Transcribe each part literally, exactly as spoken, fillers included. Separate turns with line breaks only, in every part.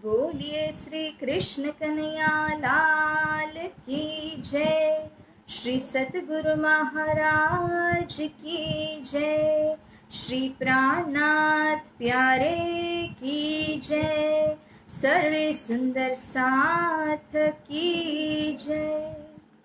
बोलिए श्री कृष्ण कन्हैया लाल की जय। श्री सतगुरु महाराज की जय। श्री प्राणनाथ प्यारे की जय। सर्वे सुंदर साथ की जय।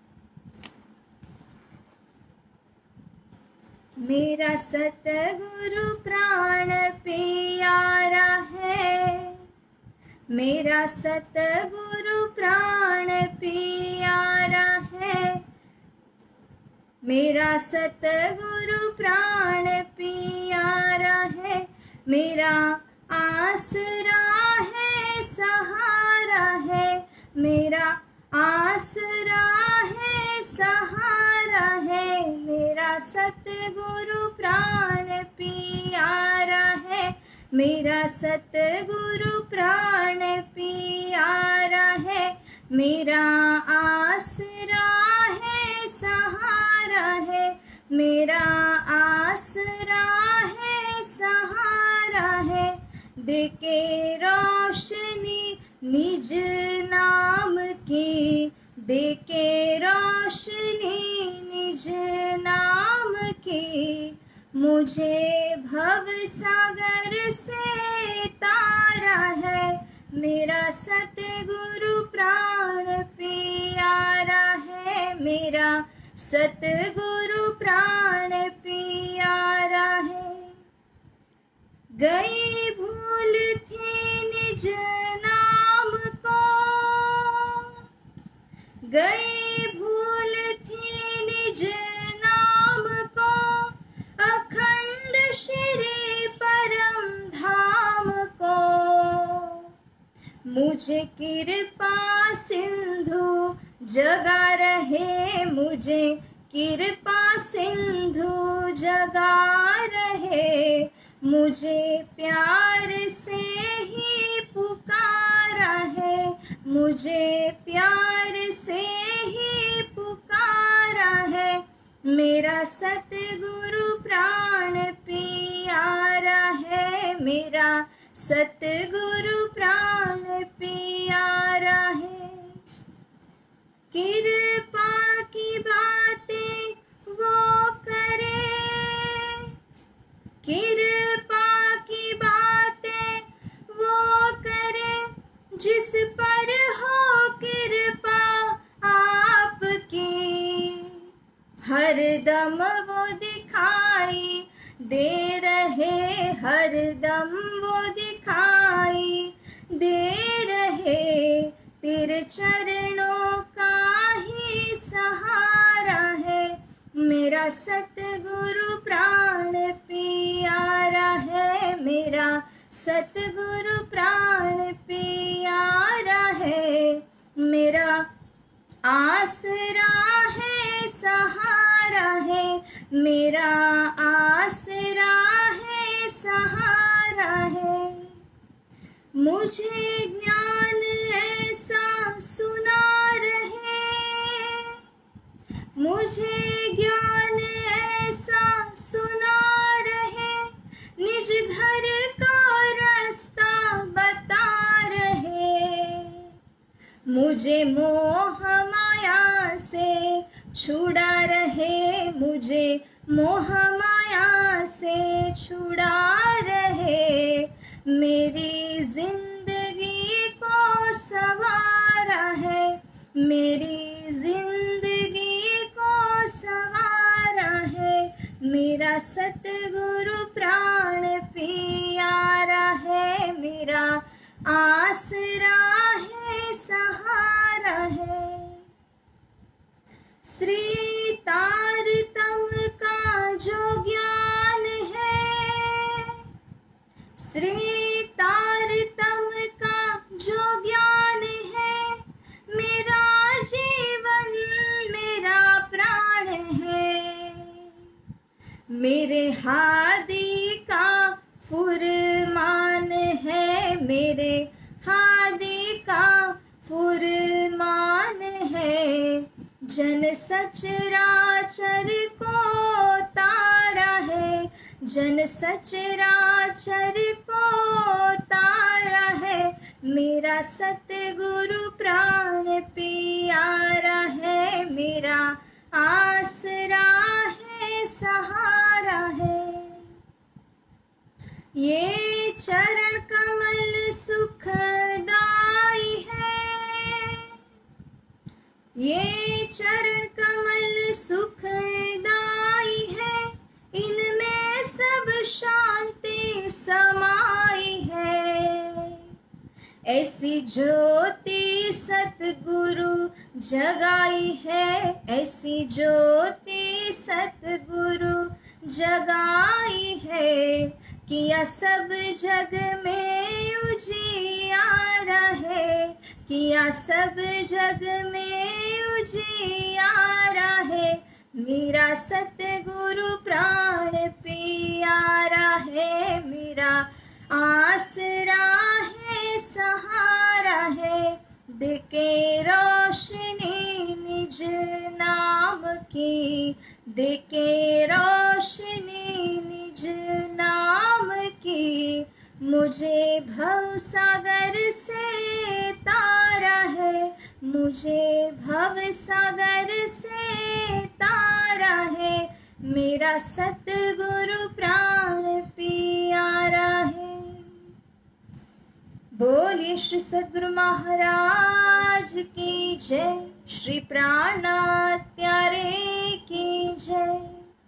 मेरा सतगुरु प्राण प्यारा है। मेरा सतगुरु प्राण प्यारा है। मेरा सतगुरु प्राण प्यारा है। मेरा आसरा है, सहारा है। मेरा आसरा है, सहारा है। मेरा सतगुरु प्राण प्यारा है। मेरा सतगुरु प्राण प्यारा है। मेरा आसरा है, सहारा है। मेरा आसरा है, सहारा है। देके रोशनी निज नाम की। देके रोशनी निज नाम की। मुझे भव सागर से तारा है। मेरा सतगुरु प्राण प्यारा है। मेरा सतगुरु प्राण प्यारा है। गई भूल थी निज नाम को। गई भूल थी निज नाम को। अखंड श्री परम धाम को। मुझे कृपा सिंधु जगा रहे। मुझे कृपा सिंधु जगा रहे। मुझे प्यार से ही पुकारा है। मुझे प्यार से ही पुकारा है। मेरा सतगुरु प्राण प्यारा है। मेरा सतगुरु प्राण प्यारा है। कृपा की बातें वो करे। कृपा की बातें वो करे। जिस पर हो कृपा आपकी। हरदम वो दिखाई दे रहे। हरदम वो दिखाई दे रहे। तेरे चरणों का ही सहारा है। मेरा सतगुरु प्राण प्यारा है। मेरा सतगुरु प्राण प्यारा है। मेरा आसरा है, सहारा है। मेरा आसरा है, सहारा है। मुझे ज्ञान ऐसा सुना रहे। मुझे ज्ञान ऐसा सुना रहे। निज घर का रास्ता बता रहे। मुझे मोह माया से छुड़ा रहे। मुझे मोह माया से छुड़ा रहे। मेरी जिंदगी को संवारा है। मेरी जिंदगी को संवारा है। मेरा सतगुरु प्राण प्यारा है। मेरा आसरा है, सहारा है। श्री तारतम्य का जो ज्ञान है। श्री तारतम्य का जो ज्ञान है। मेरा जीवन मेरा प्राण है। मेरे हादी का फुरमान है। मेरे हादी का फुरमान है। जन सचराचर को तारा है। जन सचराचर को तारा है। मेरा सतगुरु प्राण प्यारा है, मेरा आसरा है, सहारा है। ये चरण कमल सुखदाई है, ये चरण कमल सुखदाई है, इनमें सब शांति समाई है। ऐसी ज्योति सतगुरु जगाई है, ऐसी ज्योति सतगुरु जगाई है, किया सब जग में उजियारा है, किया सब जग में उजियारा है। मेरा सतगुरु प्राण प्यारा है, मेरा आसरा है, सहारा है। देके रोशनी निज नाम की, देके रोशनी निज नाम की, मुझे भव सागर से तारा है, मुझे भव सागर से तारा है। मेरा सतगुरु प्राण प्यारा है। बोलिए श्री सद्गुरु महाराज की जय, श्री प्राणनाथ प्यारे की जय।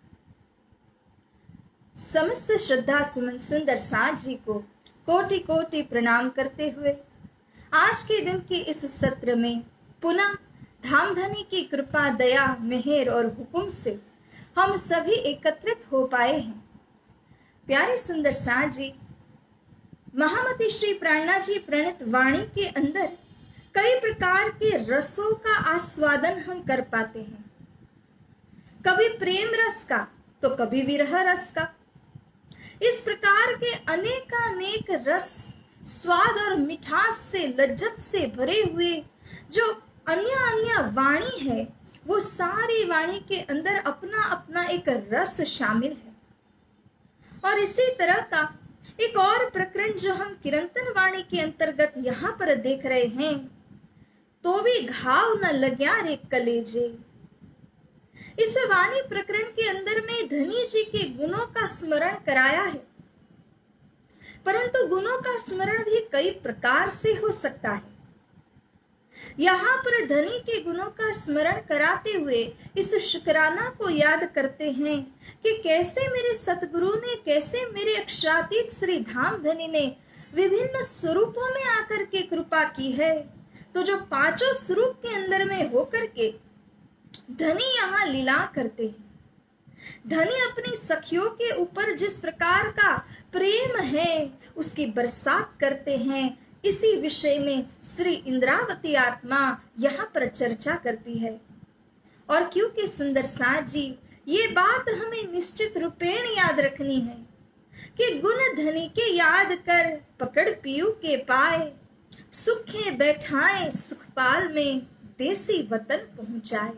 समस्त श्रद्धा सुमन सुंदर साथ जी को कोटि कोटि प्रणाम करते हुए आज के दिन के इस सत्र में पुनः धामधनी की कृपा, दया, मेहर और हुक्म से हम सभी एकत्रित हो पाए हैं। प्यारे सुंदर साथ जी, महामती श्री प्राणनाथ जी प्रणीत वाणी के अंदर कई प्रकार के रसों का आस्वादन हम कर पाते हैं। कभी प्रेम रस का तो कभी विरह रस का। इस प्रकार के अनेकानेक रस, स्वाद और मिठास से, लज्जत से भरे हुए जो अन्य अन्य वाणी है, वो सारी वाणी के अंदर अपना अपना एक रस शामिल है। और इसी तरह का एक और प्रकरण जो हम कीर्तन वाणी के अंतर्गत यहाँ पर देख रहे हैं, तो भी घाव न लग्या रे कलेजे। इस वाणी प्रकरण के अंदर में धनी जी के गुणों का स्मरण कराया है, परंतु गुणों का स्मरण भी कई प्रकार से हो सकता है। यहाँ पर धनी के गुणों का स्मरण कराते हुए इस शुक्राना को याद करते हैं कि कैसे मेरे सतगुरु ने, कैसे मेरे अक्षरातीत श्री धाम धनी ने विभिन्न स्वरूपों में आकर के कृपा की है। तो जो पांचों स्वरूप के अंदर में होकर के धनी यहाँ लीला करते हैं, धनी अपनी सखियों के ऊपर जिस प्रकार का प्रेम है उसकी बरसात करते हैं, इसी विषय में श्री इंद्रावती आत्मा यहाँ पर चर्चा करती है। और क्योंकि सुंदर साथ जी, ये बात हमें निश्चित रूपेण याद रखनी है कि गुण धनी के याद कर पकड़ पीयू के पाए, सुखे बैठाए सुखपाल में देसी वतन पहुंचाए।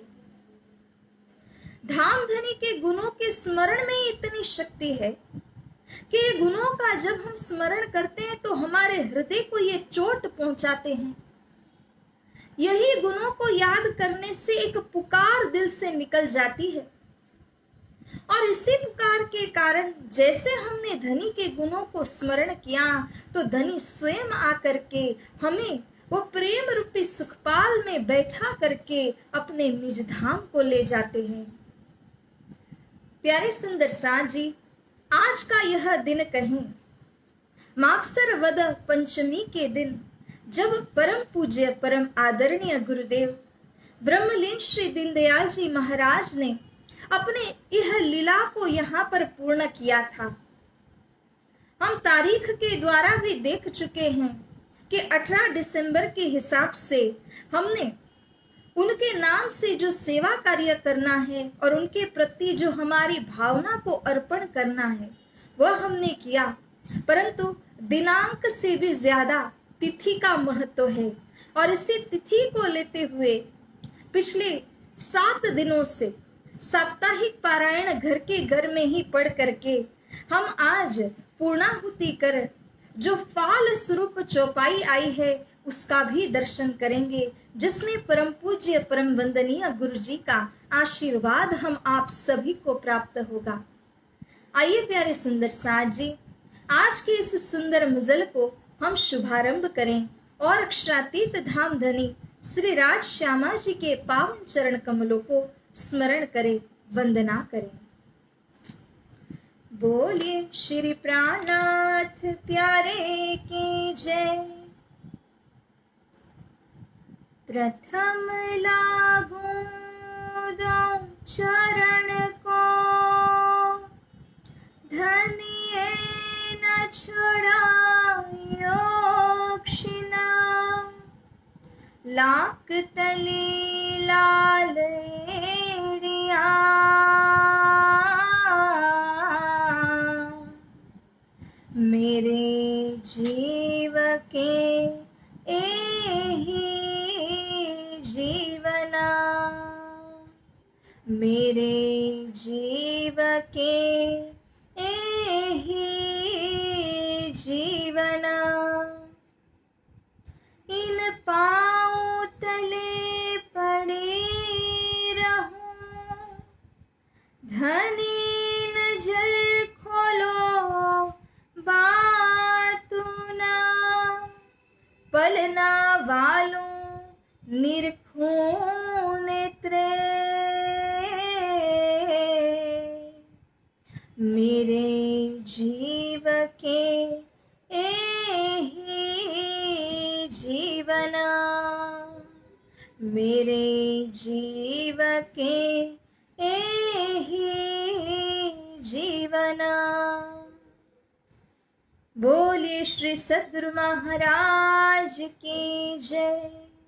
धाम धनी के गुणों के स्मरण में इतनी शक्ति है कि ये गुणों का जब हम स्मरण करते हैं तो हमारे हृदय को ये चोट पहुंचाते हैं। यही गुणों को याद करने से एक पुकार दिल से निकल जाती है, और इसी पुकार के कारण जैसे हमने धनी के गुणों को स्मरण किया तो धनी स्वयं आकर के हमें वो प्रेम रूपी सुखपाल में बैठा करके अपने निज धाम को ले जाते हैं। प्यारे सुंदर साथ जी, आज का यह दिन कहीं मागसर वद पंचमी के दिन, जब परम पूज्य परम आदरणीय गुरुदेव ब्रह्मलीन श्री दीनदयाल जी महाराज ने अपने यह लीला को यहाँ पर पूर्ण किया था। हम तारीख के द्वारा भी देख चुके हैं कि अठारह दिसंबर के हिसाब से हमने उनके नाम से जो सेवा कार्य करना है और उनके प्रति जो हमारी भावना को अर्पण करना है वह हमने किया, परंतु दिनांक से भी ज्यादा तिथि का महत्व है। और इसी तिथि को लेते हुए पिछले सात दिनों से साप्ताहिक पारायण घर के घर में ही पढ़ करके हम आज पूर्णाहुति कर जो फाल स्वरूप चौपाई आई है उसका भी दर्शन करेंगे, जिसमें परम पूज्य परम वंदनीय गुरु जी का आशीर्वाद हम आप सभी को प्राप्त होगा। आइए प्यारे सुंदर साथ जी, आज के इस सुंदर मजल को हम शुभारंभ करें और अक्षरातीत धाम धनी श्री राज श्यामा जी के पावन चरण कमलों को स्मरण करें, वंदना करें। बोलिए श्री प्राणनाथ प्यारे की जय। प्रथम लागू दो चरण को, धनिये न छोड़ायो क्षिणा। लाक तली लाल एड़िया, मेरे जीव के एही जीवना, मेरे जीव के एही जीवना। इन पाँव तले पड़े रहूं, धनी नजर खोलो बातू ना। पलना वालों निरखूं नेत्रे, मेरे जीव के एही जीवना, मेरे जीव के एही जीवना। बोलिए श्री सद्गुरु महाराज की जय।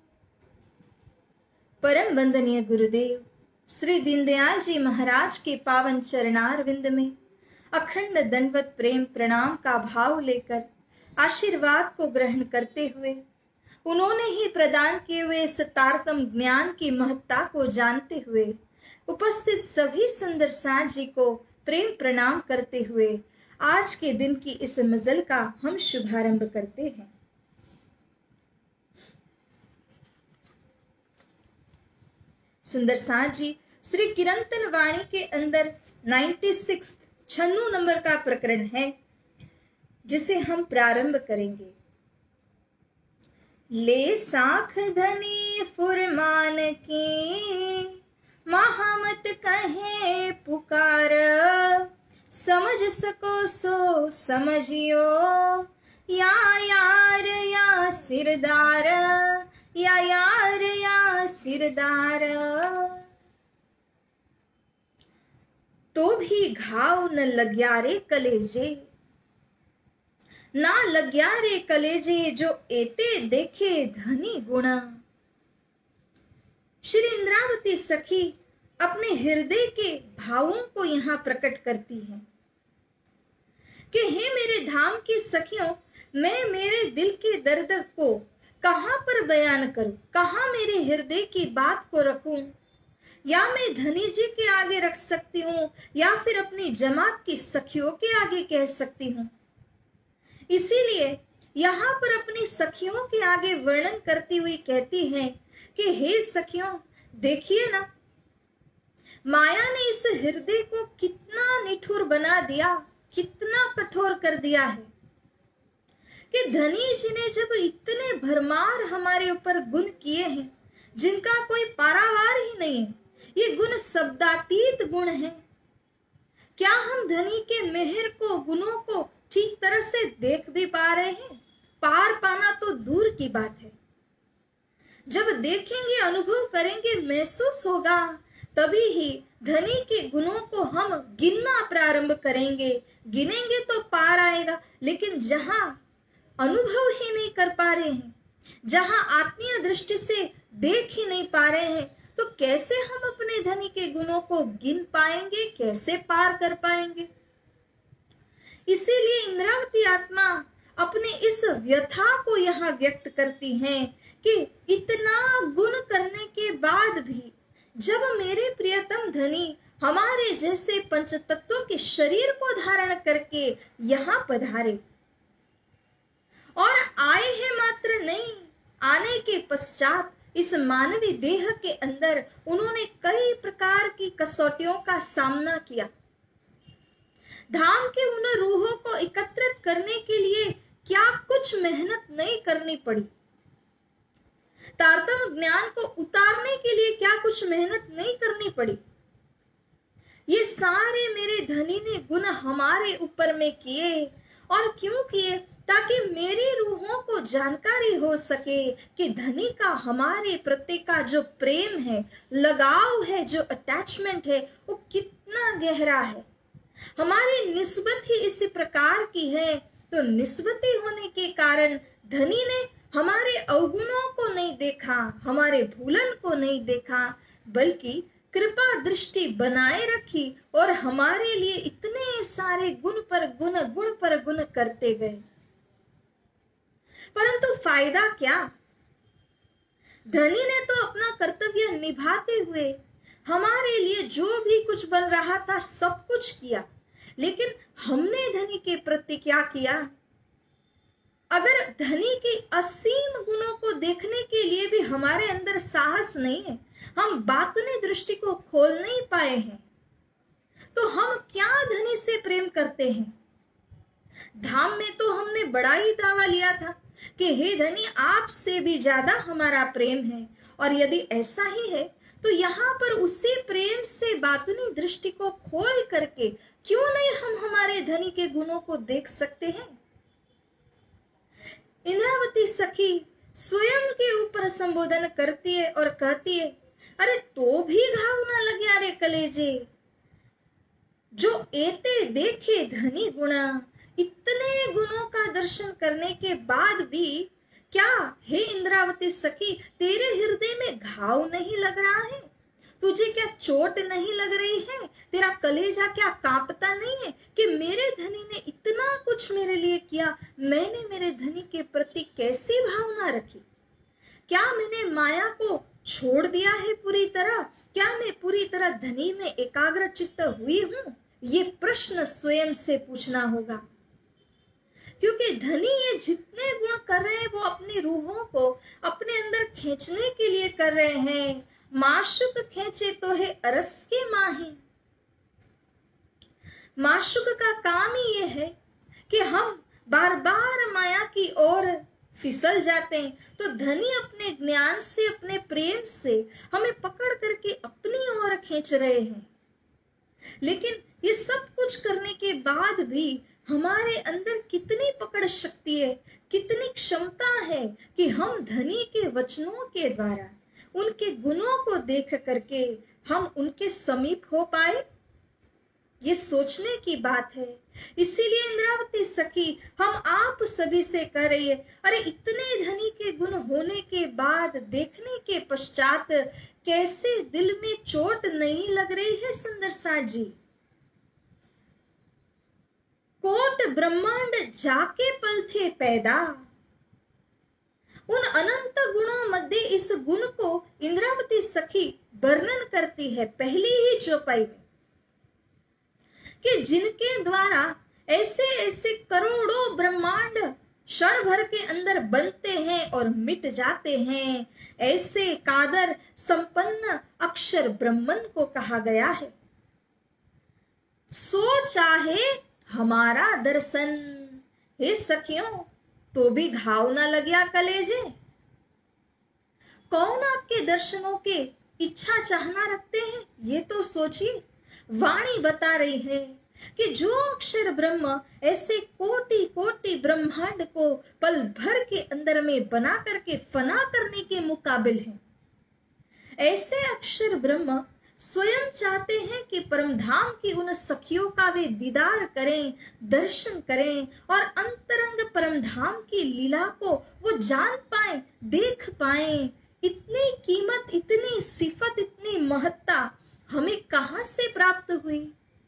परम वंदनीय गुरुदेव श्री दीनदयाल जी महाराज के पावन चरणारविंद में अखंड दंडवत प्रेम प्रणाम का भाव लेकर आशीर्वाद को ग्रहण करते हुए, उन्होंने ही प्रदान किए हुए इस तारतम ज्ञान की महत्ता को जानते हुए उपस्थित सभी सुंदर साथ जी को प्रेम प्रणाम करते हुए आज के दिन की इस मजल का हम शुभारंभ करते हैं। सुंदर साथ जी श्री कीर्तन वाणी के अंदर छियानवे छन्नू नंबर का प्रकरण है, जिसे हम प्रारंभ करेंगे। ले साख धनी फुरमान की, महामत कहे पुकार। समझ सको सो समझियो, या यार या सिरदार, या यार या सिरदार। तो भी घाव न लग्या रे कलेजे, ना लग्या रे कलेजे। जो एते देखे धनी गुणा। श्री इंद्रावती सखी अपने हृदय के भावों को यहाँ प्रकट करती है कि हे मेरे धाम की सखियों, मैं मेरे दिल के दर्द को कहाँ पर बयान करूं, कहाँ मेरे हृदय की बात को रखूं। या मैं धनी जी के आगे रख सकती हूँ, या फिर अपनी जमात की सखियों के आगे कह सकती हूँ। इसीलिए यहाँ पर अपनी सखियों के आगे वर्णन करती हुई कहती हैं कि हे सखियों, देखिए ना, माया ने इस हृदय को कितना निठुर बना दिया, कितना कठोर कर दिया है कि धनी जी ने जब इतने भरमार हमारे ऊपर गुण किए हैं जिनका कोई पारावार ही नहीं है, ये गुण शब्दातीत गुण हैं। क्या हम धनी के मेहर को, गुणों को ठीक तरह से देख भी पा रहे हैं? पार पाना तो दूर की बात है। जब देखेंगे, अनुभव करेंगे, महसूस होगा, तभी ही धनी के गुणों को हम गिनना प्रारंभ करेंगे। गिनेंगे तो पार आएगा, लेकिन जहां अनुभव ही नहीं कर पा रहे हैं, जहां आत्मीय दृष्टि से देख ही नहीं पा रहे हैं, तो कैसे हम अपने धनी के गुणों को गिन पाएंगे, कैसे पार कर पाएंगे? इसीलिए इंद्रावती आत्मा अपने इस व्यथा को यहाँ व्यक्त करती हैं कि इतना गुण करने के बाद भी जब मेरे प्रियतम धनी हमारे जैसे पंच तत्वों के शरीर को धारण करके यहाँ पधारे, और आए हैं मात्र नहीं, आने के पश्चात इस मानवी देह के अंदर उन्होंने कई प्रकार की कसौटियों का सामना किया। धाम के उन रूहों को एकत्रित करने के लिए क्या कुछ मेहनत नहीं करनी पड़ी। तारतम ज्ञान को उतारने के लिए क्या कुछ मेहनत नहीं करनी पड़ी। ये सारे मेरे धनी ने गुण हमारे ऊपर में किए। और क्यों किए? ताकि मेरी रूहों को जानकारी हो सके कि धनी का हमारे प्रति का जो प्रेम है, लगाव है, जो अटैचमेंट है, वो कितना गहरा है। हमारी निस्बत ही इसी प्रकार की है। तो निस्बती होने के कारण धनी ने हमारे अवगुणों को नहीं देखा, हमारे भूलन को नहीं देखा, बल्कि कृपा दृष्टि बनाए रखी और हमारे लिए इतने सारे गुण पर गुण, गुण पर गुण करते गए। परंतु फायदा क्या? धनी ने तो अपना कर्तव्य निभाते हुए हमारे लिए जो भी कुछ बन रहा था सब कुछ किया, लेकिन हमने धनी के प्रति क्या किया? अगर धनी के असीम गुणों को देखने के लिए भी हमारे अंदर साहस नहीं है, हम बातुनी दृष्टि को खोल नहीं पाए हैं, तो हम क्या धनी से प्रेम करते हैं? धाम में तो हमने बड़ा ही दावा लिया था कि हे धनी, आपसे भी ज्यादा हमारा प्रेम है। और यदि ऐसा ही है तो यहाँ पर उसी प्रेम से बातुनी दृष्टि को खोल करके क्यों नहीं हम हमारे धनी के गुणों को देख सकते हैं? इंद्रावती सखी स्वयं के ऊपर संबोधन करती है और कहती है, अरे तो भी घाव ना लगे रे कलेजे, जो एते देखे धनी गुणा। इतने गुणों का दर्शन करने के बाद भी क्या हे इंद्रावती सखी, तेरे हृदय में घाव नहीं लग रहा है? तुझे क्या चोट नहीं लग रही है? तेरा कलेजा क्या कांपता नहीं है कि मेरे धनी ने इतना कुछ मेरे लिए किया, मैंने मेरे धनी के प्रति कैसी भावना रखी? क्या मैंने माया को छोड़ दिया है पूरी तरह? क्या मैं पूरी तरह धनी में एकाग्र चित्त हुई हूँ? ये प्रश्न स्वयं से पूछना होगा, क्योंकि धनी ये जितने गुण कर रहे हैं वो अपनी रूहों को अपने अंदर खींचने के लिए कर रहे हैं। माशुक खींचे तो है अरस के माही। माशुक का काम ही ये है कि हम बार बार माया की ओर फिसल जाते हैं, तो धनी अपने ज्ञान से, अपने प्रेम से हमें पकड़ करके अपनी ओर खींच रहे हैं। लेकिन ये सब कुछ करने के बाद भी हमारे अंदर कितनी पकड़ शक्ति है, कितनी क्षमता है कि हम धनी के वचनों के द्वारा उनके गुणों को देख करके हम उनके समीप हो पाए। ये सोचने की बात है। इसीलिए इंद्रावती सखी हम आप सभी से कह रही है, अरे इतने धनी के गुण होने के बाद देखने के पश्चात कैसे दिल में चोट नहीं लग रही है सुंदर सा जी? कोट ब्रह्मांड जाके पल थे पैदा, उन अनंत गुणों मध्य इस गुण को इंद्रावती सखी वर्णन करती है पहली ही चौपाई में, कि जिनके द्वारा ऐसे ऐसे करोड़ों ब्रह्मांड क्षण भर के अंदर बनते हैं और मिट जाते हैं, ऐसे कादर संपन्न अक्षर ब्रह्मन को कहा गया है। सो चाहे हमारा दर्शन, हे सखियों, तो भी घाव ना लग्या कलेजे। कौन आपके दर्शनों के इच्छा चाहना रखते हैं, ये तो सोचिए। वाणी बता रही है कि जो अक्षर ब्रह्म ऐसे कोटि कोटि ब्रह्मांड को पल भर के अंदर में बना करके फना करने के मुकाबिल है, ऐसे अक्षर ब्रह्म स्वयं चाहते हैं कि परमधाम की उन सखियों का वे दीदार करें, दर्शन करें और अंतरंग परमधाम की लीला को वो जान पाए, देख पाए। इतनी कीमत, इतनी सिफत, इतनी महत्ता हमें कहां से प्राप्त हुई?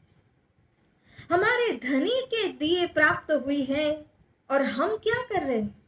हमारे धनी के दिए प्राप्त हुई है। और हम क्या कर रहे हैं?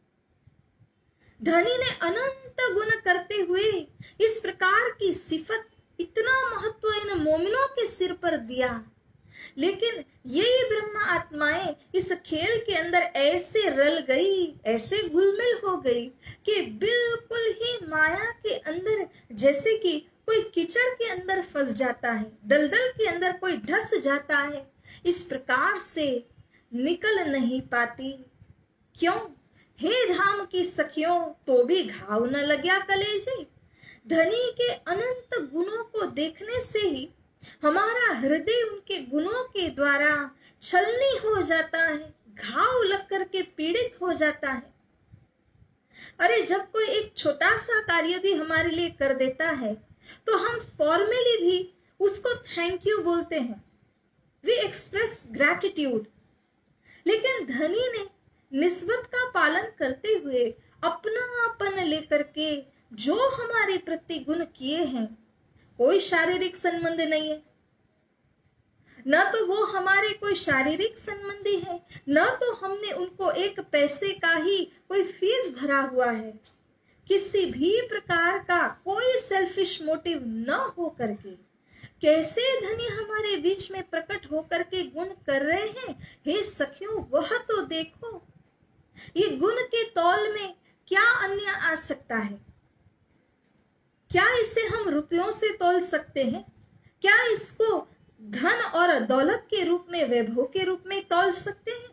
धनी ने अनंत गुण करते हुए इस प्रकार की सिफत, इतना महत्व इन मोमिनों के सिर पर दिया, लेकिन ये ब्रह्म आत्माएं इस खेल के अंदर ऐसे रल गई, ऐसे घुलमिल हो गई कि बिल्कुल ही माया के अंदर जैसे कि कोई कीचड़ के अंदर फंस जाता है, दलदल के अंदर कोई धंस जाता है, इस प्रकार से निकल नहीं पाती। क्यों? हे धाम की सखियों, तो भी घाव न लग्या कलेजे। धनी के अनंत गुणों को देखने से ही हमारा हृदय उनके गुणों के द्वारा छलनी हो जाता है, घाव लग करके पीड़ित हो जाता है। अरे जब कोई एक छोटा सा कार्य भी हमारे लिए कर देता है तो हम फॉर्मली भी उसको थैंक यू बोलते हैं, वी एक्सप्रेस ग्रैटिट्यूड। लेकिन धनी ने निस्बत का पालन करते हुए अपनापन लेकर के जो हमारे प्रति गुण किए हैं, कोई शारीरिक संबंध नहीं है, न तो वो हमारे कोई शारीरिक संबंधी है, न तो हमने उनको एक पैसे का ही कोई फीस भरा हुआ है। किसी भी प्रकार का कोई सेल्फिश मोटिव न हो करके कैसे धनी हमारे बीच में प्रकट होकर के गुण कर रहे हैं। हे सखियों, वह तो देखो, ये गुण के तौल में क्या अन्य आ सकता है? क्या इसे हम रुपयों से तौल सकते हैं? क्या इसको धन और दौलत के रूप में, वैभव के रूप में तौल सकते हैं?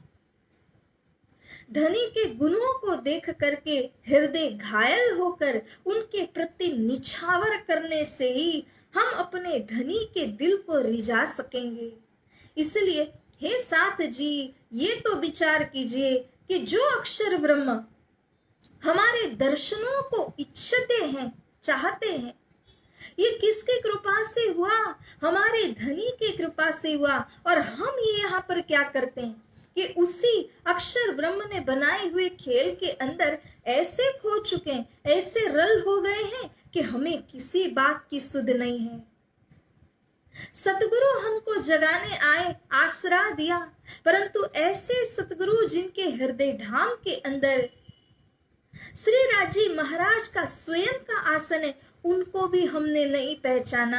धनी के गुणों को देख करके हृदय घायल होकर उनके प्रति निछावर करने से ही हम अपने धनी के दिल को रिझा सकेंगे। इसलिए हे साथ जी, ये तो विचार कीजिए कि जो अक्षर ब्रह्म हमारे दर्शनों को इच्छते हैं, चाहते हैं, ये किसकी कृपा से हुआ? हमारे धनी की कृपा से हुआ। और हम ये यहाँ पर क्या करते हैं कि उसी अक्षर ब्रह्म ने बनाए हुए खेल के अंदर ऐसे खो चुके हैं, ऐसे रल हो गए हैं कि हमें किसी बात की सुध नहीं है। सतगुरु हमको जगाने आए, आसरा दिया, परंतु ऐसे सतगुरु जिनके हृदय धाम के अंदर श्री राजी महाराज का स्वयं का आसन है, उनको भी हमने नहीं पहचाना।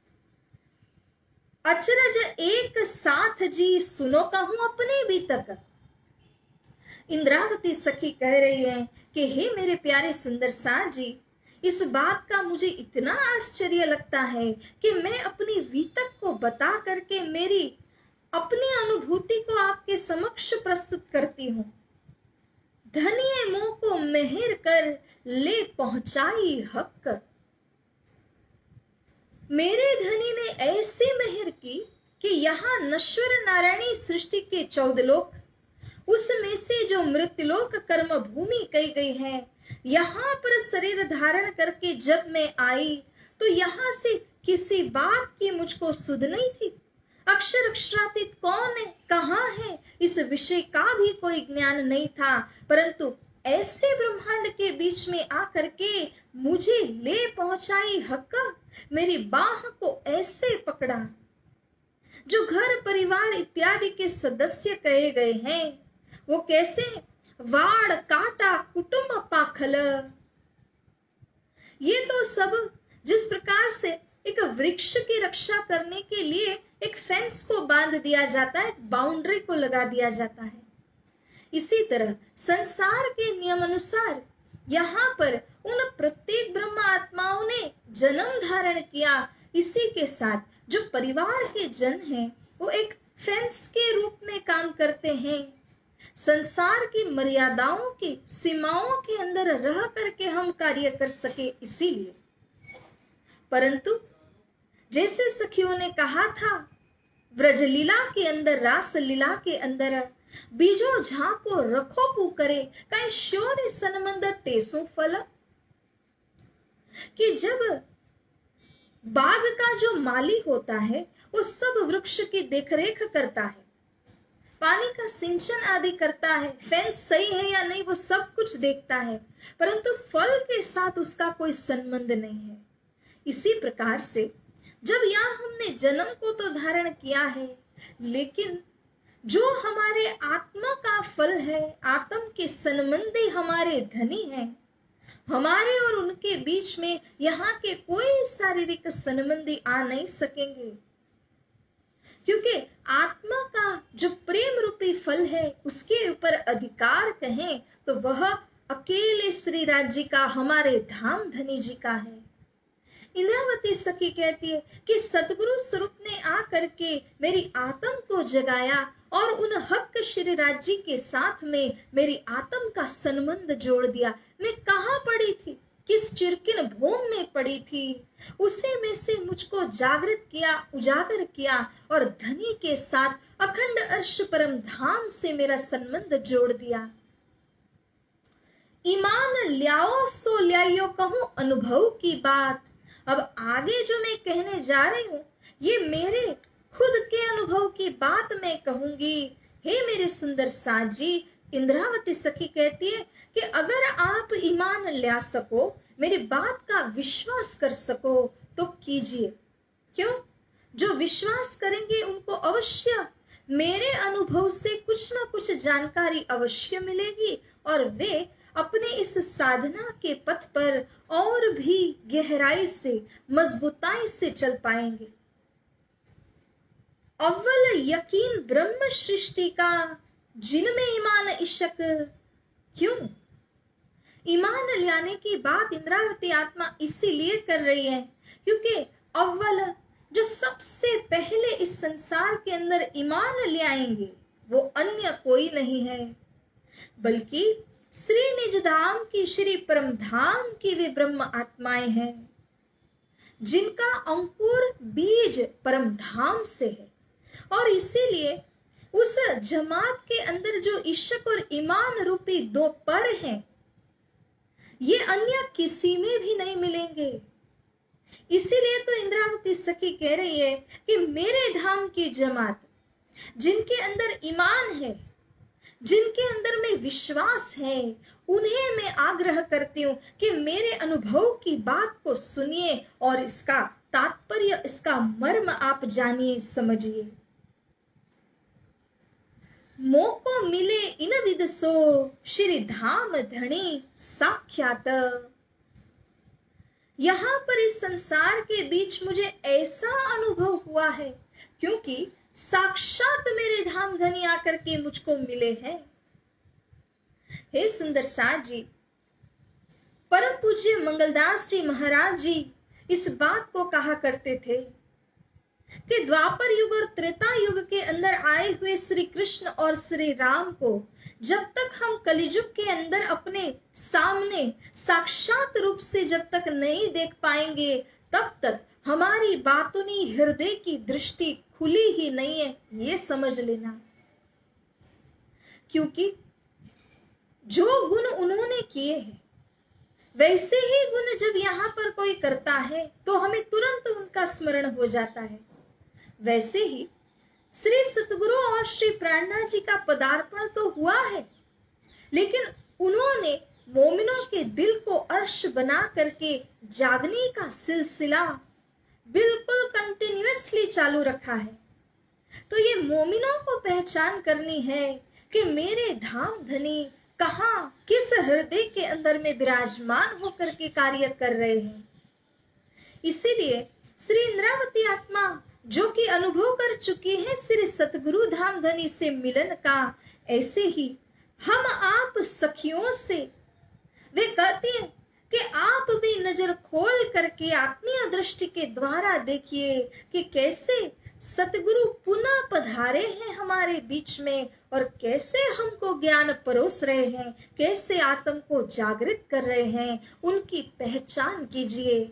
अचरज एक साथ जी, सुनो कहूं अपने भी तक। इंद्रावती सखी कह रही है कि हे मेरे प्यारे सुंदर साथ जी, इस बात का मुझे इतना आश्चर्य लगता है कि मैं अपनी वीतक को बता करके मेरी अपनी अनुभूति को आपके समक्ष प्रस्तुत करती हूँ। धनिये मुंह को मेहर कर ले पहुंचाई हक। मेरे धनी ने ऐसी मेहर की कि यहाँ नश्वर नारायणी सृष्टि के चौदह लोक, उसमें से जो मृत्युलोक कर्म भूमि कही गई है, यहाँ पर शरीर धारण करके जब मैं आई तो यहाँ से किसी बात की मुझको सुध नहीं थी। अक्षर अक्षरातीत कौन है, कहाँ है, इस विषय का भी कोई ज्ञान नहीं था। परंतु ऐसे ब्रह्मांड के बीच में आकर के मुझे ले पहुंचाई हक, मेरी बाह को ऐसे पकड़ा। जो घर परिवार इत्यादि के सदस्य कहे गए हैं वो कैसे? वाड़ काटा कुटुंब पाखल। ये तो सब जिस प्रकार से एक वृक्ष की रक्षा करने के लिए एक फेंस को बांध दिया जाता है, बाउंड्री को लगा दिया जाता है, इसी तरह संसार के नियम अनुसार यहाँ पर उन प्रत्येक ब्रह्म आत्माओं ने जन्म धारण किया। इसी के साथ जो परिवार के जन हैं वो एक फेंस के रूप में काम करते हैं। संसार की मर्यादाओं की सीमाओं के अंदर रह करके हम कार्य कर सके, इसीलिए। परंतु जैसे सखियों ने कहा था, व्रजलीला के अंदर, रास लीला के अंदर बीजो झापो रखो पू करे कहीं श्योर संबंध तेसु फल। कि जब बाग का जो माली होता है वो सब वृक्ष की देखरेख करता है, पानी का सिंचन आदि करता है, फेंस सही है या नहीं वो सब कुछ देखता है, परंतु फल के साथ उसका कोई संबंध नहीं है। इसी प्रकार से जब यहाँ हमने जन्म को तो धारण किया है, लेकिन जो हमारे आत्मा का फल है, आत्म के संबंधी हमारे धनी हैं, हमारे और उनके बीच में यहाँ के कोई शारीरिक संबंधी आ नहीं सकेंगे। क्योंकि आत्मा का जो प्रेम रूपी फल है उसके ऊपर अधिकार कहें तो वह अकेले श्री राज जी का, हमारे धाम धनी जी का है। इंद्रावती सखी कहती है कि सतगुरु स्वरूप ने आकर के मेरी आत्म को जगाया और उन हक श्री राज जी के साथ में मेरी आत्म का संबंध जोड़ दिया। मैं कहाँ पड़ी थी, किस चिरकिन भूम में पड़ी थी, उसे में से मुझको जागृत किया, उजागर किया और धनी के साथ अखंड अर्श परम धाम से मेरा संबंध जोड़ दिया। ईमान ल्याओ सो ल्यायो कहूं अनुभव की बात। अब आगे जो मैं कहने जा रही हूं ये मेरे खुद के अनुभव की बात मैं कहूंगी। हे मेरे सुंदर साथ जी, इंद्रावती सखी कहती है कि अगर आप ईमान ला सको, मेरी बात का विश्वास कर सको तो कीजिए। क्यों? जो विश्वास करेंगे उनको अवश्य मेरे अनुभव से कुछ ना कुछ जानकारी अवश्य मिलेगी और वे अपने इस साधना के पथ पर और भी गहराई से, मजबूताई से चल पाएंगे। अव्वल यकीन ब्रह्म सृष्टि का, जिनमें ईमान इशक। क्यों? ईमान लाने की बात इंद्रावती आत्मा इसीलिए कर रही है क्योंकि अव्वल जो सबसे पहले इस संसार के अंदर ईमान ले आएंगे वो अन्य कोई नहीं है बल्कि श्री निज धाम की, श्री परम धाम की वे ब्रह्म आत्माएं हैं जिनका अंकुर बीज परम धाम से है। और इसीलिए उस जमात के अंदर जो इश्क और ईमान रूपी दो पर हैं ये अन्य किसी में भी नहीं मिलेंगे। इसीलिए तो इंद्रावती सखी कह रही है कि मेरे धाम की जमात जिनके अंदर ईमान है, जिनके अंदर में विश्वास है, उन्हें मैं आग्रह करती हूं कि मेरे अनुभव की बात को सुनिए और इसका तात्पर्य, इसका मर्म आप जानिए, समझिए। मोको मिले इन विद सो श्री धाम धनी साक्षात। यहाँ पर इस संसार के बीच मुझे ऐसा अनुभव हुआ है क्योंकि साक्षात मेरे धाम धनी आकर के मुझको मिले हैं। हे सुंदर साथ जी, परम पूज्य मंगलदास जी महाराज जी इस बात को कहा करते थे कि द्वापर युग और त्रेता युग के अंदर आए हुए श्री कृष्ण और श्री राम को जब तक हम कलिजुग के अंदर अपने सामने साक्षात रूप से जब तक नहीं देख पाएंगे तब तक हमारी बातुनी हृदय की दृष्टि खुली ही नहीं है, ये समझ लेना। क्योंकि जो गुण उन्होंने किए हैं वैसे ही गुण जब यहाँ पर कोई करता है तो हमें तुरंत उनका स्मरण हो जाता है। वैसे ही श्री सतगुरु और श्री प्राणनाथ जी का पदार्पण तो हुआ है लेकिन उन्होंने मोमिनों के दिल को अर्श बना करके जागने का सिलसिला बिल्कुल कंटिन्यूअसली चालू रखा है। तो ये मोमिनों को पहचान करनी है कि मेरे धाम धनी कहाँ, किस हृदय के अंदर में विराजमान होकर के कार्य कर रहे हैं। इसीलिए श्री इंद्रावती आत्मा जो कि अनुभव कर चुकी है श्री सतगुरु धाम धनी से मिलन का, ऐसे ही हम आप सखियों से वे कहते हैं कि आप भी नजर खोल करके आत्मीय दृष्टि के द्वारा देखिए कि कैसे सतगुरु पुनः पधारे हैं हमारे बीच में और कैसे हमको ज्ञान परोस रहे हैं, कैसे आत्म को जागृत कर रहे हैं, उनकी पहचान कीजिए।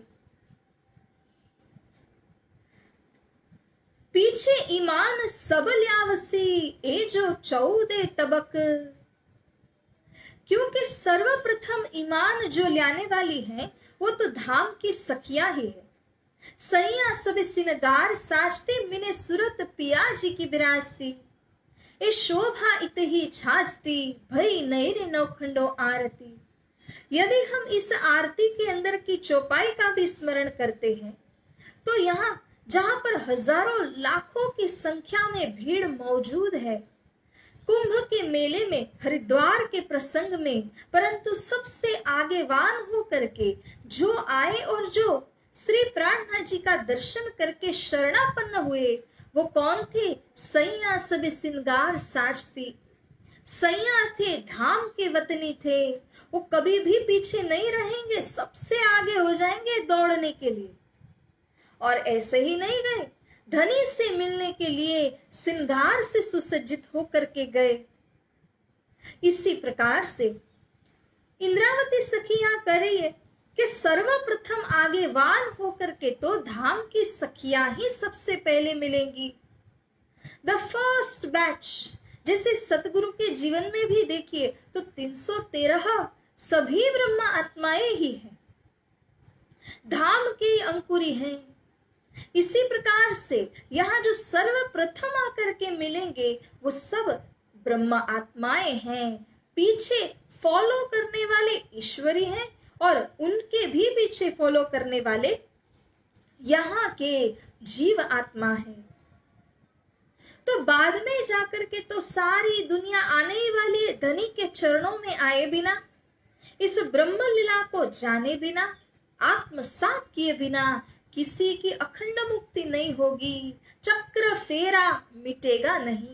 पीछे ईमान सब ल्यावसी ए जो चौदह तबक। क्योंकि सर्वप्रथम ईमान जो लाने वाली है वो तो धाम की सखियां ही है। सैया सब सिनगार साजते मिने सूरत पिया जी की विराजती, ए शोभा इत ही छाजती भई नैरे नौखंडो आरती। यदि हम इस आरती के अंदर की चौपाई का भी स्मरण करते हैं तो यहाँ जहां पर हजारों लाखों की संख्या में भीड़ मौजूद है, कुंभ के मेले में, हरिद्वार के प्रसंग में, परंतु सबसे आगेवान हो करके जो आए और जो श्री प्राणनाथ जी का दर्शन करके शरणापन्न हुए वो कौन थे? सैया सब सिंगार साजती, सैया थे धाम के वतनी थे। वो कभी भी पीछे नहीं रहेंगे, सबसे आगे हो जाएंगे दौड़ने के लिए। और ऐसे ही नहीं गए, धनी से मिलने के लिए सिंगार से सुसज्जित होकर के गए। इसी प्रकार से इंद्रावती सखियां कह रही है कि सर्वप्रथम आगे वान होकर के तो धाम की सखियां ही सबसे पहले मिलेंगी। द फर्स्ट बैच, जैसे सतगुरु के जीवन में भी देखिए तो तीन सौ तेरह सभी ब्रह्मा आत्माएं ही हैं, धाम की अंकुरी हैं। इसी प्रकार से यहाँ जो सर्वप्रथम आकर के मिलेंगे वो सब ब्रह्मा आत्माएं हैं। पीछे फॉलो करने वाले ईश्वरी हैं और उनके भी पीछे फॉलो करने वाले यहाँ के जीव आत्मा हैं। तो बाद में जाकर के तो सारी दुनिया आने वाली धनी के चरणों में आए बिना, इस ब्रह्म लीला को जाने बिना, आत्मसात किए बिना किसी की अखंड मुक्ति नहीं होगी, चक्र फेरा मिटेगा नहीं।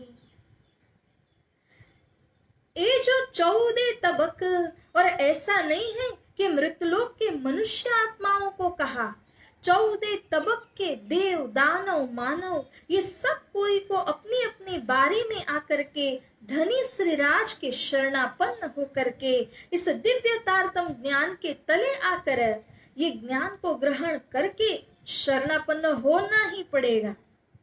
ये जो चौदह तबक, और ऐसा नहीं है कि मृतलोक के मनुष्य आत्माओं को कहा, चौदह तबक के देव दानव मानव ये सब कोई को अपनी अपनी बारी में आकर के धनी श्रीराज के शरणापन्न होकर के इस दिव्य तारतम ज्ञान के तले आकर ये ज्ञान को ग्रहण करके शरणापन्न होना ही पड़ेगा।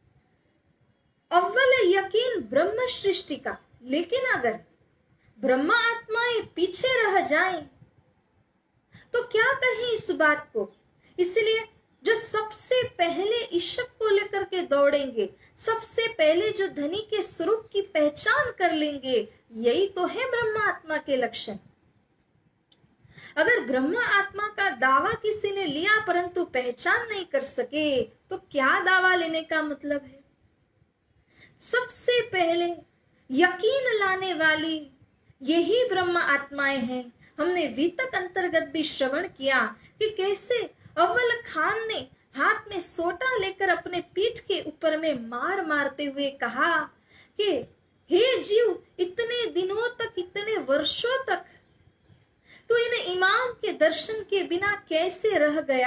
अव्वल यकीन ब्रह्म सृष्टि का, लेकिन अगर ब्रह्मा आत्माएं पीछे रह जाएं तो क्या कहें इस बात को। इसलिए जो सबसे पहले ईश्वर को लेकर के दौड़ेंगे, सबसे पहले जो धनी के स्वरूप की पहचान कर लेंगे, यही तो है ब्रह्मा आत्मा के लक्षण। अगर ब्रह्मा आत्मा का दावा किसी ने लिया परंतु पहचान नहीं कर सके तो क्या दावा लेने का मतलब है। सबसे पहले यकीन लाने वाली यही ब्रह्मा आत्माएं हैं। हमने वितक अंतर्गत भी श्रवण किया कि कैसे अव्वल खान ने हाथ में सोटा लेकर अपने पीठ के ऊपर में मार मारते हुए कहा कि हे जीव, इतने दिनों तक, इतने वर्षों तक तो इन इमाम के दर्शन के बिना कैसे रह गया।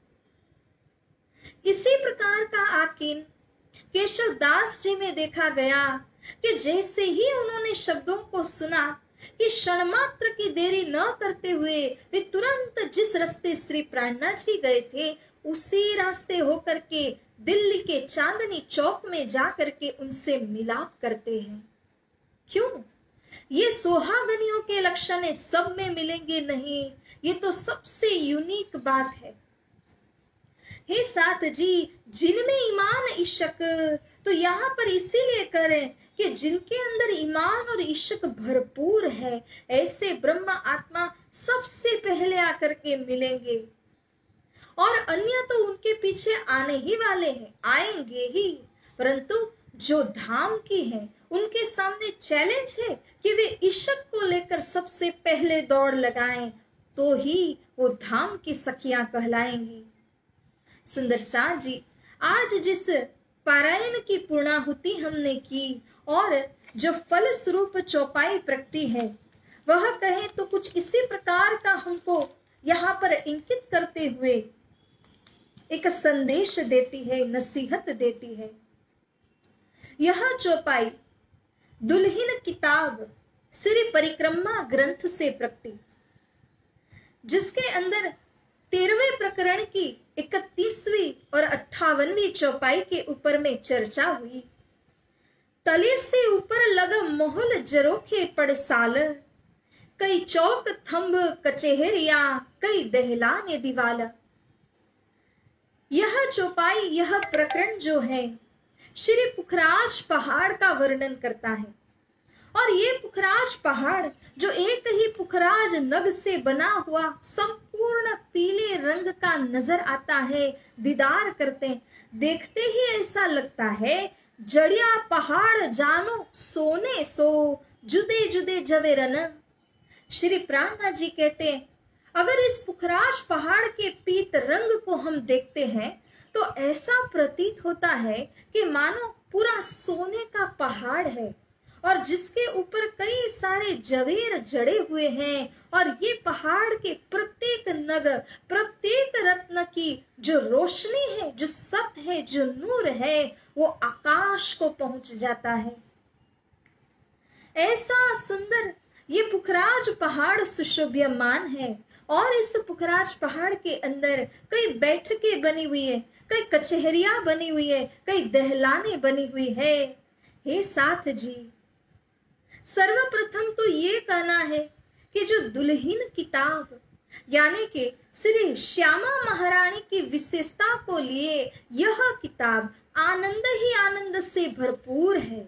इसी प्रकार का आकीन केशव दास जी में देखा गया कि जैसे ही उन्होंने शब्दों को सुना कि क्षण मात्र की देरी न करते हुए वे तुरंत जिस रास्ते श्री प्राणनाथ जी गए थे उसी रास्ते होकर के दिल्ली के चांदनी चौक में जाकर के उनसे मिलाप करते हैं। क्यों? ये सोहागनियों के लक्षण सब में मिलेंगे नहीं, ये तो सबसे यूनिक बात है। हे साथ जी, जिनमें ईमान इश्क, तो यहाँ पर इसीलिए करें कि जिनके अंदर ईमान और इश्क भरपूर है, ऐसे ब्रह्मा आत्मा सबसे पहले आकर के मिलेंगे। और अन्य तो उनके पीछे आने ही वाले हैं, आएंगे ही, परंतु जो धाम की हैं उनके सामने चैलेंज है कि वे इश्क को लेकर सबसे पहले दौड़ लगाएं, तो ही वो धाम की सखियां कहलाएंगी। सुंदर साथ जी, आज जिस पारायण की पूर्णाहुति हमने की और जो फल स्वरूप चौपाई प्रकटी है, वह कहें तो कुछ इसी प्रकार का हमको यहाँ पर इंकित करते हुए एक संदेश देती है, नसीहत देती है। यह चौपाई दुल्हिन किताब श्री परिक्रमा ग्रंथ से प्रकटी, जिसके अंदर तेरहवें प्रकरण की इकतीसवीं और अट्ठावनवीं चौपाई के ऊपर में चर्चा हुई। तले से ऊपर लग मोहल जरोखे पड़साल, कई चौक थंब कचेहरिया, कई दहलाने दीवाल। यह चौपाई, यह प्रकरण जो है श्री पुखराज पहाड़ का वर्णन करता है। और ये पुखराज पहाड़ जो एक ही पुखराज नग से बना हुआ संपूर्ण पीले रंग का नजर आता है, दीदार करते हैं, देखते ही ऐसा लगता है जड़िया पहाड़ जानो सोने सो, जुदे जुदे जवेरन। श्री प्राणनाथ जी कहते हैं, अगर इस पुखराज पहाड़ के पीत रंग को हम देखते हैं तो ऐसा प्रतीत होता है कि मानो पूरा सोने का पहाड़ है और जिसके ऊपर कई सारे जवेर जड़े हुए हैं, और ये पहाड़ के प्रत्येक नग, प्रत्येक रत्न की जो रोशनी है, जो सत्य है, जो नूर है, वो आकाश को पहुंच जाता है। ऐसा सुंदर ये पुखराज पहाड़ सुशोभ्यमान है, और इस पुखराज पहाड़ के अंदर कई बैठकें बनी हुई है, कई कचहरियां बनी हुई है, कई दहलाने बनी हुई है। हे साथ जी, सर्वप्रथम तो ये कहना है कि जो दुल्हन किताब यानी कि श्री श्यामा महारानी की विशेषता को लिए यह किताब आनंद ही आनंद से भरपूर है।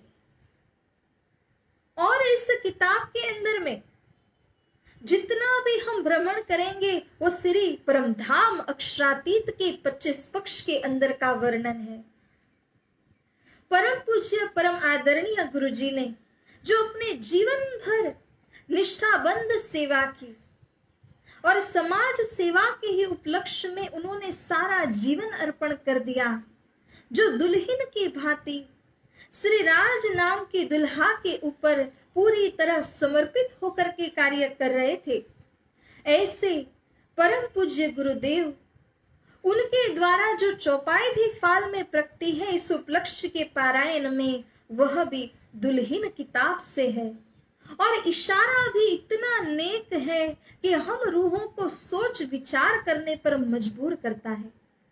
और इस किताब के अंदर में जितना भी हम भ्रमण करेंगे वो श्री परमधाम अक्षरातीत के पच्चीस पक्ष के अंदर का वर्णन है। परम पूज्य परम आदरणीय गुरु जी ने जो अपने जीवन भर निष्ठाबंध सेवा की और समाज सेवा के ही उपलक्ष्य में उन्होंने सारा जीवन अर्पण कर दिया, जो दुल्हन की भांति श्री राज नाम की दुल्हा के ऊपर पूरी तरह समर्पित होकर के कार्य कर रहे थे, ऐसे परम पूज्य गुरुदेव उनके द्वारा जो चौपाई भी फाल में प्रकटी है इस उपलक्ष्य के पारायण में, वह भी दुल्हन किताब से है। और इशारा भी इतना नेक है कि हम रूहों को सोच विचार करने पर मजबूर करता है।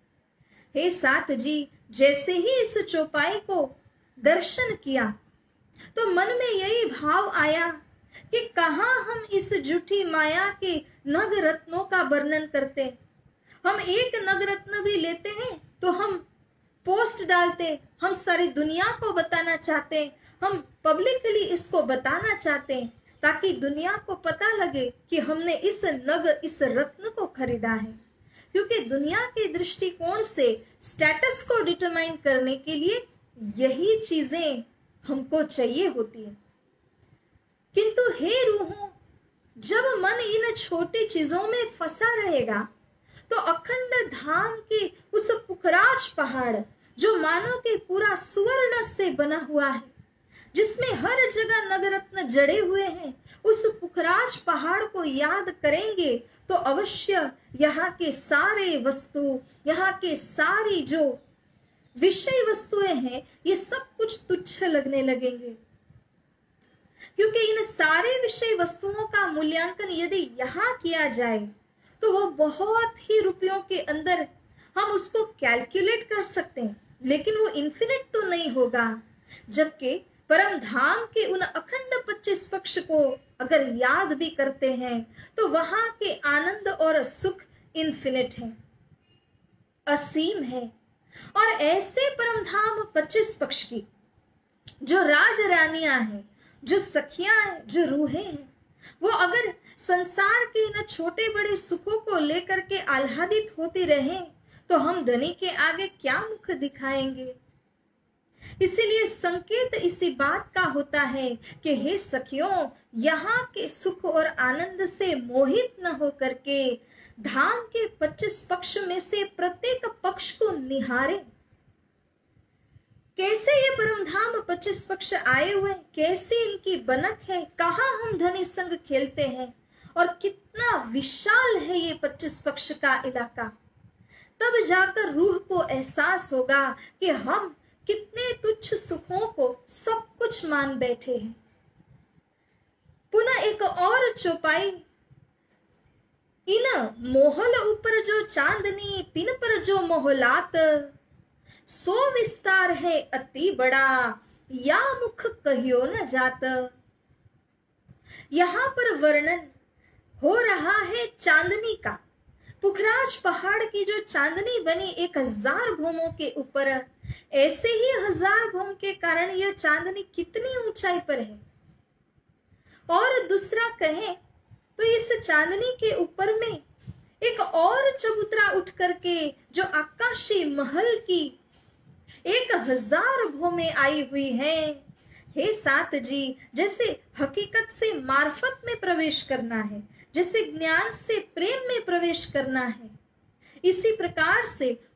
हे साथ जी, जैसे ही इस चौपाई को दर्शन किया तो मन में यही भाव आया कि कहाँ हम इस झूठी माया के नग रत्नों का वर्णन करते। हम एक नग रत्न भी लेते हैं तो हम पोस्ट डालते, हम सारी दुनिया को बताना चाहते, हम पब्लिकली इसको बताना चाहते हैं ताकि दुनिया को पता लगे कि हमने इस नग, इस रत्न को खरीदा है। क्योंकि दुनिया के दृष्टिकोण से स्टेटस को डिटरमाइन करने के लिए यही चीजें हमको चाहिए होती है। किंतु हे रूहों, जब मन इन छोटी चीजों में फंसा रहेगा तो अखंड धाम के उस पुखराज पहाड़ जो मानो के पूरा सुवर्ण से बना हुआ है, जिसमें हर जगह नगरत्न जड़े हुए हैं, उस पुखराज पहाड़ को याद करेंगे तो अवश्य यहाँ के सारे वस्तु, यहाँ के सारी जो विषय वस्तुएं हैं, ये सब कुछ तुच्छ लगने लगेंगे। क्योंकि इन सारे विषय वस्तुओं का मूल्यांकन यदि यहाँ किया जाए तो वो बहुत ही रुपयों के अंदर हम उसको कैलकुलेट कर सकते हैं, लेकिन वो इन्फिनिट तो नहीं होगा। जबकि परम धाम के उन अखंड पच्चीस पक्ष को अगर याद भी करते हैं तो वहां के आनंद और सुख इन्फिनिट है, असीम है। और ऐसे परम धाम पच्चीस पक्ष की जो राज रानियां हैं, जो सखियां हैं, जो रूहें हैं, वो अगर संसार के इन छोटे बड़े सुखों को लेकर के आह्लादित होती रहें तो हम धनी के आगे क्या मुख दिखाएंगे। इसीलिए संकेत इसी बात का होता है कि हे सखियों, यहाँ के सुख और आनंद से मोहित न हो करके धाम के पच्चीस पक्ष में से प्रत्येक पक्ष को निहारे। कैसे ये परम धाम पच्चीस पक्ष आए हुए, कैसी इनकी बनक है, कहाँ हम धनी संग खेलते हैं और कितना विशाल है ये पच्चीस पक्ष का इलाका। तब जाकर रूह को एहसास होगा कि हम कितने तुच्छ सुखों को सब कुछ मान बैठे हैं। पुनः एक और चौपाई, इन मोहल ऊपर जो चांदनी, तिन पर जो मोहलात, सो विस्तार है अति बड़ा, या मुख कहियो न जात। यहाँ पर वर्णन हो रहा है चांदनी का। पुखराज पहाड़ की जो चांदनी बनी एक हजार भौमों के ऊपर, ऐसे ही हजार भौम के कारण यह चांदनी कितनी ऊंचाई पर है। और दूसरा कहें तो इस चांदनी के ऊपर में एक और चबूतरा उठ करके जो आकाशी महल की एक हजार भौमें आई हुई हैं। हे साथ जी, जैसे हकीकत से मार्फत में प्रवेश करना है, जैसे ज्ञान से प्रेम में प्रवेश करना है, इसी प्रकार से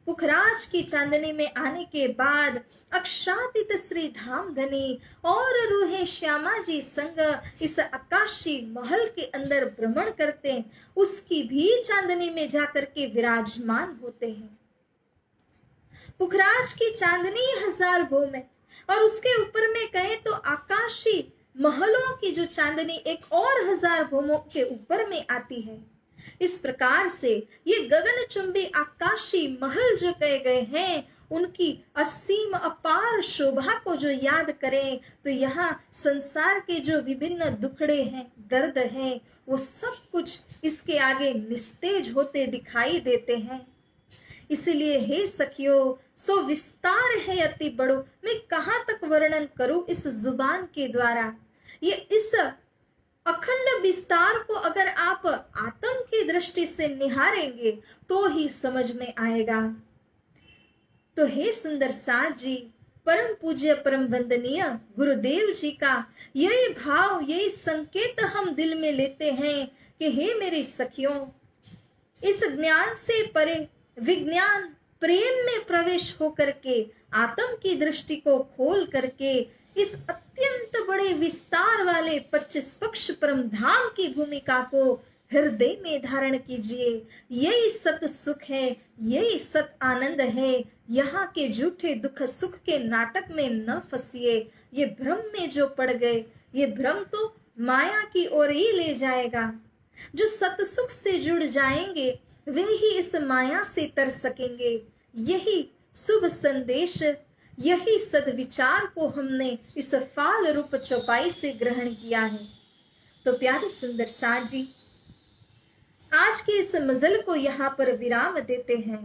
पुखराज की चांदनी में आने के बाद अक्षरातीत श्री धामधनी और रूहे श्यामा जी संग इस आकाशी महल के अंदर भ्रमण करते, उसकी भी चांदनी में जाकर के विराजमान होते हैं। पुखराज की चांदनी हजार भोम है और उसके ऊपर में कहें तो आकाशी महलों की जो चांदनी एक और हजार भोमों के ऊपर में आती है। इस प्रकार से ये गगनचुंबी आकाशी महल जो कहे गए हैं, उनकी असीम अपार शोभा को जो याद करें तो यहाँ संसार के जो विभिन्न दुखड़े हैं, दर्द हैं, वो सब कुछ इसके आगे निस्तेज होते दिखाई देते हैं। इसलिए हे सखियों, सो विस्तार है अति बड़ो, मैं कहाँ तक वर्णन करूं इस जुबान के द्वारा। ये इस अखंड विस्तार को अगर आप आत्म की दृष्टि से निहारेंगे तो ही समझ में आएगा। तो हे सुंदर साथ जी, परम पूज्य परम वंदनीय गुरुदेव जी का यही भाव, यही संकेत हम दिल में लेते हैं कि हे मेरी सखियों, इस ज्ञान से परे विज्ञान प्रेम में प्रवेश होकर के आत्म की दृष्टि को खोल करके इस अत्यंत बड़े विस्तार वाले पच्चीस पक्ष परम धाम की भूमिका को हृदय में धारण कीजिए। यही सत सुख है, यही सत आनंद है। यहाँ के झूठे दुख सुख के नाटक में न फंसिए। ये भ्रम में जो पड़ गए, ये भ्रम तो माया की ओर ही ले जाएगा। जो सत सुख से जुड़ जाएंगे वे ही इस माया से तर सकेंगे। यही शुभ संदेश, यही सद्विचार को हमने इस फाल रूप चौपाई से ग्रहण किया है। तो प्यारे सुंदर साथ जी, आज के इस मजल को यहाँ पर विराम देते हैं।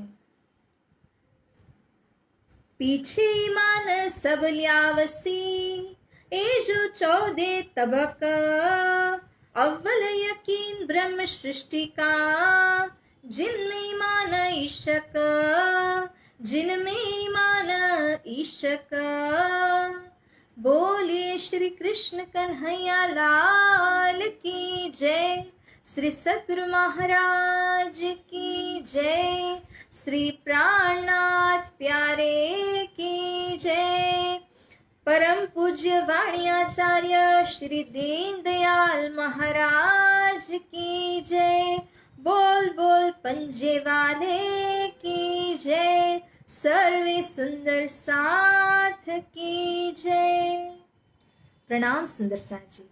पीछे ईमान सब ल्यावसी, ए जो चौदह तबक, अव्वल यकीन ब्रह्म सृष्टि का, जिनमें ईमान ईशक, जिनमें ईमान ईशक। बोलिए श्री कृष्ण कन्हैया लाल की जय, श्री सतगुरु महाराज की जय, श्री प्राणनाथ प्यारे की जय, परम पूज्य वाणियाचार्य श्री दीन दयाल महाराज की जय। बोल बोल पंजे वाले की जय, सर्वे सुंदर साथ की जय। प्रणाम सुंदर साथ जी।